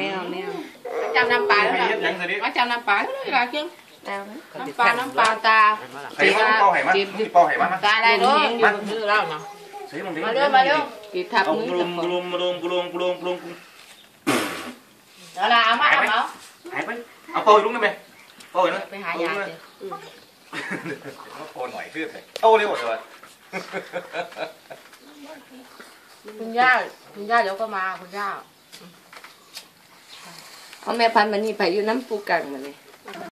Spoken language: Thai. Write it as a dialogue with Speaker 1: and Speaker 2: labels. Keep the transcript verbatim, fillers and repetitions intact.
Speaker 1: ไม่เอาไม่เอา
Speaker 2: จำน้ำปลาแล้วมาจำน้ำปลาแล้วอะไรกินน้ำปลาน้ำปลาตา
Speaker 3: จีบเป่าไห่มาจีบเป่าไห่มา
Speaker 2: ตาอะไรเนาะมันคือเราเนาะมาเร็วมาเร็วกีบทับมือก
Speaker 3: ลุมกลุมกลุมกลุมกลุมกลุม
Speaker 2: เดี๋ยวละเอามาเอา
Speaker 3: หายไปเอาเป่าอยู่ลุงได้ไหมเป่าอยู่นะ
Speaker 2: ไปหายาสิ
Speaker 3: โอนหน่อยขึ้นเลยโตเร็วเลย
Speaker 2: คุณย่าคุณย่าเดี๋ยวก็มาคุณย่า
Speaker 1: เอาแม่พันธุ์มันนี่ไปอยู่น้ำปูกังมันนี่